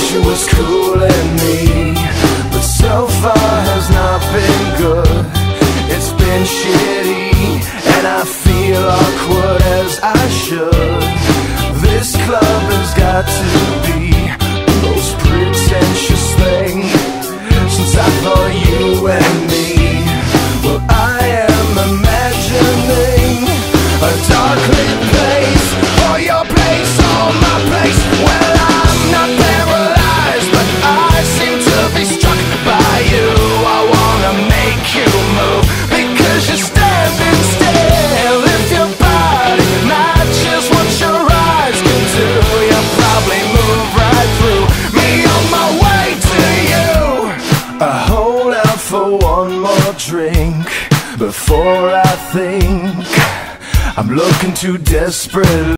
she was cooling me, but so far has not been good. It's been shitty, and I feel awkward as I should. This club has got to be the most pretentious thing since I thought you and me. Well, I am imagining a dark lit place, or your place, or my place. Well, I'm not paralyzed, but I seem to be struck by you. I wanna make you move, because you're standing still. If your body matches what your eyes can do, you'll probably move right through me on my way to you. I hold out for one more drink before I think I'm looking too desperate.